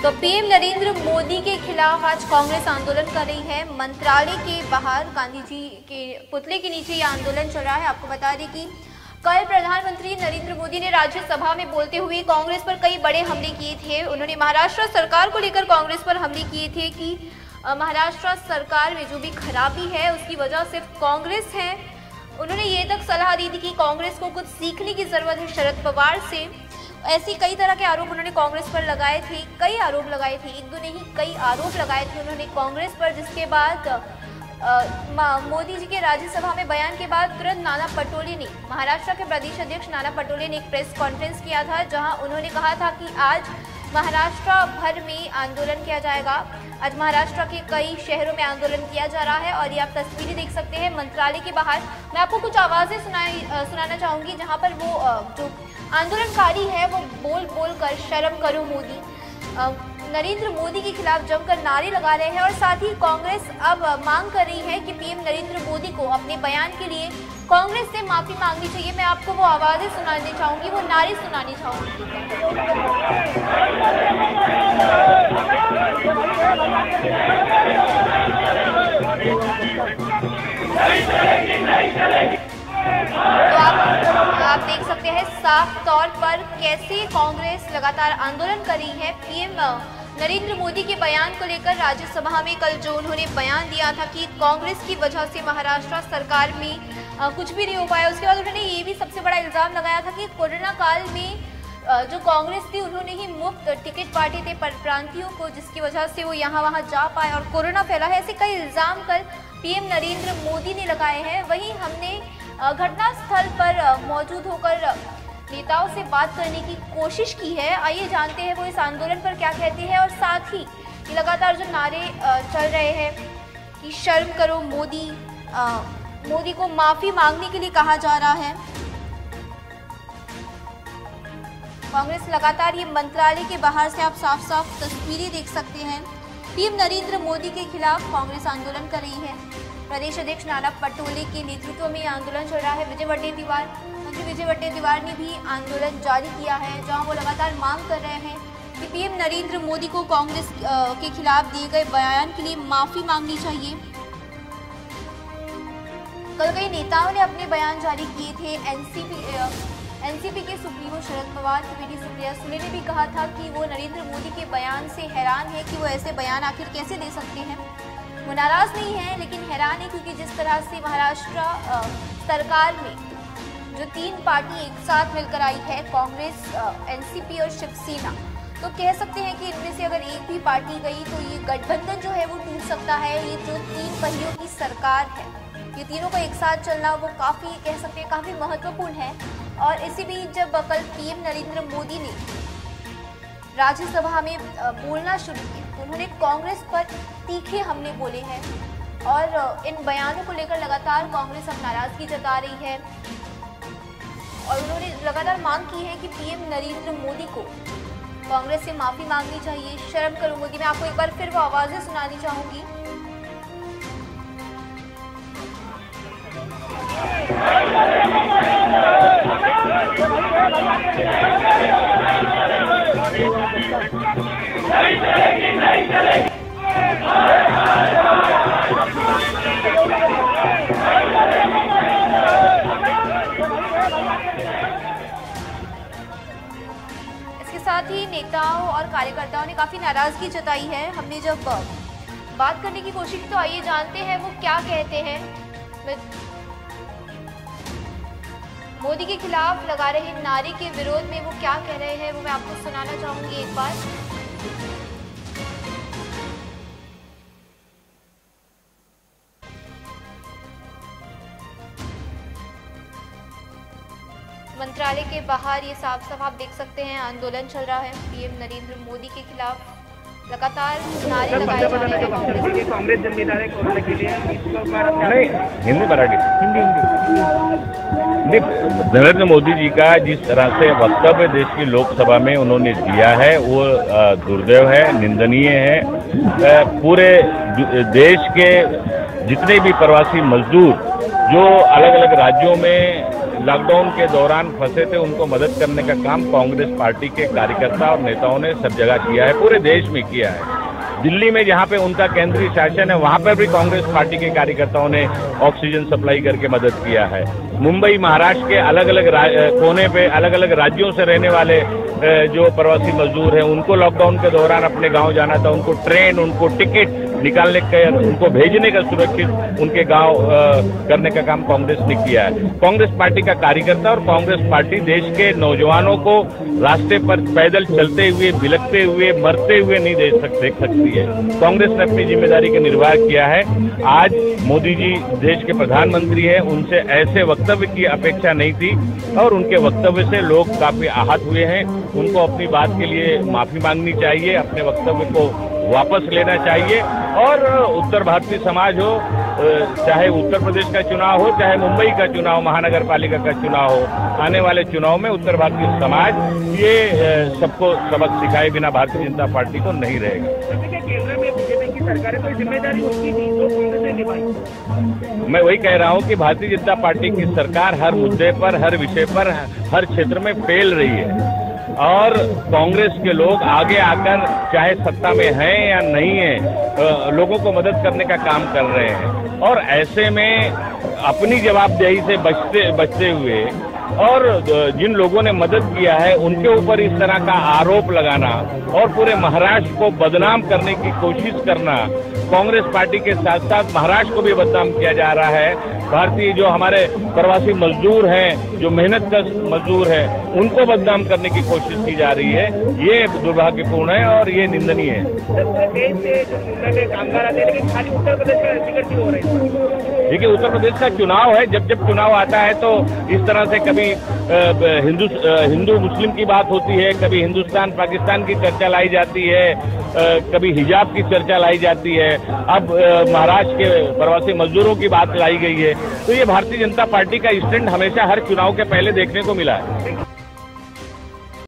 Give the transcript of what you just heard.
तो पीएम नरेंद्र मोदी के खिलाफ आज कांग्रेस आंदोलन कर रही है। मंत्रालय के बाहर गांधी जी के पुतले के नीचे ये आंदोलन चल रहा है। आपको बता दें कि कल प्रधानमंत्री नरेंद्र मोदी ने राज्यसभा में बोलते हुए कांग्रेस पर कई बड़े हमले किए थे। उन्होंने महाराष्ट्र सरकार को लेकर कांग्रेस पर हमले किए थे कि महाराष्ट्र सरकार में जो भी खराबी है उसकी वजह सिर्फ कांग्रेस है। उन्होंने ये तक सलाह दी थी कि कांग्रेस को कुछ सीखने की जरूरत है शरद पवार से। ऐसी कई तरह के आरोप उन्होंने कांग्रेस पर लगाए थे, कई आरोप लगाए थे, एक दो नहीं कई आरोप लगाए थे उन्होंने कांग्रेस पर। जिसके बाद मोदी जी के राज्यसभा में बयान के बाद तुरंत नाना पटोले ने, महाराष्ट्र के प्रदेश अध्यक्ष नाना पटोले ने एक प्रेस कॉन्फ्रेंस किया था जहां उन्होंने कहा था कि आज महाराष्ट्र भर में आंदोलन किया जाएगा। आज महाराष्ट्र के कई शहरों में आंदोलन किया जा रहा है और ये आप तस्वीरें देख सकते हैं मंत्रालय के बाहर। मैं आपको कुछ आवाज़ें सुनाना चाहूँगी जहाँ पर वो जो आंदोलनकारी है वो बोल बोल कर शर्म करो मोदी, नरेंद्र मोदी के खिलाफ जमकर नारे लगा रहे हैं। और साथ ही कांग्रेस अब मांग कर रही है कि पीएम नरेंद्र मोदी को अपने बयान के लिए कांग्रेस से माफी मांगनी चाहिए। मैं आपको वो आवाज़ें सुनानी चाहूँगी, वो नारे सुनानी चाहूँगी। तो आप देख सकते हैं साफ तौर पर कैसे कांग्रेस लगातार आंदोलन कर रही है। पीएम नरेंद्र मोदी के बयान को लेकर राज्यसभा में कल जो उन्होंने बयान दिया था कि कांग्रेस की वजह से महाराष्ट्र सरकार में कुछ भी नहीं हो पाया। उसके बाद उन्होंने ये भी सबसे बड़ा इल्ज़ाम लगाया था कि कोरोना काल में जो कांग्रेस थी उन्होंने ही मुफ्त टिकट बांटे थे परप्रांतियों को, जिसकी वजह से वो यहाँ वहाँ जा पाए और कोरोना फैला है। ऐसे कई इल्ज़ाम कल पीएम नरेंद्र मोदी ने लगाए हैं। वहीं हमने घटनास्थल पर मौजूद होकर नेताओं से बात करने की कोशिश की है। आइए जानते हैं वो इस आंदोलन पर क्या कहते हैं। और साथ ही लगातार जो नारे चल रहे हैं कि शर्म करो मोदी, मोदी को माफ़ी मांगने के लिए कहा जा रहा है। कांग्रेस लगातार ये मंत्रालय के बाहर से आप साफ साफ तस्वीरें देख सकते हैं। पीएम नरेंद्र मोदी के खिलाफ कांग्रेस आंदोलन कर रही है। प्रदेश अध्यक्ष नाना पटोले के नेतृत्व में आंदोलन चल रहा है। मंत्री विजय वडेट्टीवार ने भी आंदोलन जारी किया है जहां वो लगातार मांग कर रहे हैं कि पीएम नरेंद्र मोदी को कांग्रेस के खिलाफ दिए गए बयान के लिए माफी मांगनी चाहिए। कल कई नेताओं ने अपने बयान जारी किए थे। एनसीपी के सुप्रीमो शरद पवार की बेटी सुप्रिया सुले ने भी कहा था कि वो नरेंद्र मोदी के बयान से हैरान है कि वो ऐसे बयान आखिर कैसे दे सकते हैं। वो नाराज नहीं है लेकिन हैरान है क्योंकि जिस तरह से महाराष्ट्र सरकार में जो तीन पार्टी एक साथ मिलकर आई है, कांग्रेस, एनसीपी और शिवसेना, तो कह सकते हैं कि इनमें से अगर एक भी पार्टी गई तो ये गठबंधन जो है वो टूट सकता है। ये जो तीन पहियों की सरकार है, ये तीनों का एक साथ चलना वो काफ़ी कह सकते हैं काफ़ी महत्वपूर्ण है। और इसी बीच जब कल पीएम नरेंद्र मोदी ने राज्यसभा में बोलना शुरू किया तो उन्होंने कांग्रेस पर तीखे हमले बोले हैं और इन बयानों को लेकर लगातार कांग्रेस अब नाराजगी जता रही है और उन्होंने लगातार मांग की है कि पीएम नरेंद्र मोदी को कांग्रेस से माफी मांगनी चाहिए। शर्म करो मोदी। मैं आपको एक बार फिर वो आवाजें सुनानी चाहूंगी। इसके साथ ही नेताओं और कार्यकर्ताओं ने काफी नाराजगी जताई है। हमने जब बात करने की कोशिश की तो आइए जानते हैं वो क्या कहते हैं। मोदी के खिलाफ लगा रहे नारे के विरोध में वो क्या कह रहे हैं वो मैं आपको सुनाना चाहूंगी एक बार। मंत्रालय के बाहर ये साफ साफ आप देख सकते हैं आंदोलन चल रहा है। पीएम नरेंद्र मोदी के खिलाफ लगातार नारे लगाए जा रहे हैं। कांग्रेस जन नेता है कोरोना के लिए नहीं, हिंदी मराठी हिंदी नरेंद्र मोदी जी का जिस तरह से वक्तव्य देश की लोकसभा में उन्होंने दिया है वो दुर्दैव है, निंदनीय है। पूरे देश के जितने भी प्रवासी मजदूर जो अलग अलग राज्यों में लॉकडाउन के दौरान फंसे थे उनको मदद करने का काम कांग्रेस पार्टी के कार्यकर्ता और नेताओं ने सब जगह किया है, पूरे देश में किया है। दिल्ली में जहां पे उनका केंद्रीय शासन है वहां पर भी कांग्रेस पार्टी के कार्यकर्ताओं ने ऑक्सीजन सप्लाई करके मदद किया है। मुंबई, महाराष्ट्र के अलग अलग कोने पे अलग अलग राज्यों से रहने वाले जो प्रवासी मजदूर हैं उनको लॉकडाउन के दौरान अपने गांव जाना था, उनको ट्रेन, उनको टिकट निकालने का, उनको भेजने का सुरक्षित उनके गांव करने का काम कांग्रेस ने किया है। कांग्रेस पार्टी का कार्यकर्ता और कांग्रेस पार्टी देश के नौजवानों को रास्ते पर पैदल चलते हुए, बिलखते हुए, मरते हुए नहीं देख सकती है। कांग्रेस ने अपनी जिम्मेदारी का निर्वाह किया है। आज मोदी जी देश के प्रधानमंत्री हैं, उनसे ऐसे वक्तव्य की अपेक्षा नहीं थी और उनके वक्तव्य से लोग काफी आहत हुए हैं। उनको अपनी बात के लिए माफी मांगनी चाहिए, अपने वक्तव्य को वापस लेना चाहिए और उत्तर भारतीय समाज हो, चाहे उत्तर प्रदेश का चुनाव हो, चाहे मुंबई का चुनाव, महानगर पालिका का चुनाव हो, आने वाले चुनाव में उत्तर भारतीय समाज ये सबको सबक सिखाए बिना भारतीय जनता पार्टी को नहीं रहेगा। केंद्र में बीजेपी की सरकार है, कोई जिम्मेदारी उसकी थी जो कांग्रेस ने निभाई। मैं वही कह रहा हूं कि भारतीय जनता पार्टी की सरकार हर मुद्दे पर, हर विषय पर, हर क्षेत्र में फेल रही है और कांग्रेस के लोग आगे आकर चाहे सत्ता में हैं या नहीं है, लोगों को मदद करने का काम कर रहे हैं और ऐसे में अपनी जवाबदेही से बचते हुए और जिन लोगों ने मदद किया है उनके ऊपर इस तरह का आरोप लगाना और पूरे महाराष्ट्र को बदनाम करने की कोशिश करना, कांग्रेस पार्टी के साथ साथ महाराष्ट्र को भी बदनाम किया जा रहा है। भारतीय जो हमारे प्रवासी मजदूर हैं, जो मेहनतकश मजदूर हैं, उनको बदनाम करने की कोशिश की जा रही है। ये दुर्भाग्यपूर्ण है और ये निंदनीय है। देश से जो कामगार आते हैं, लेकिन खाली उत्तर प्रदेश में जिक्र क्यों हो रही है? देखिए, उत्तर प्रदेश का चुनाव है, जब जब चुनाव आता है तो इस तरह से कभी हिंदू मुस्लिम की बात होती है, कभी हिंदुस्तान पाकिस्तान की चर्चा लाई जाती है, कभी हिजाब की चर्चा लाई जाती है, अब महाराष्ट्र के प्रवासी मजदूरों की बात लाई गई है। तो ये भारतीय जनता पार्टी का स्टैंड हमेशा हर चुनाव के पहले देखने को मिला है।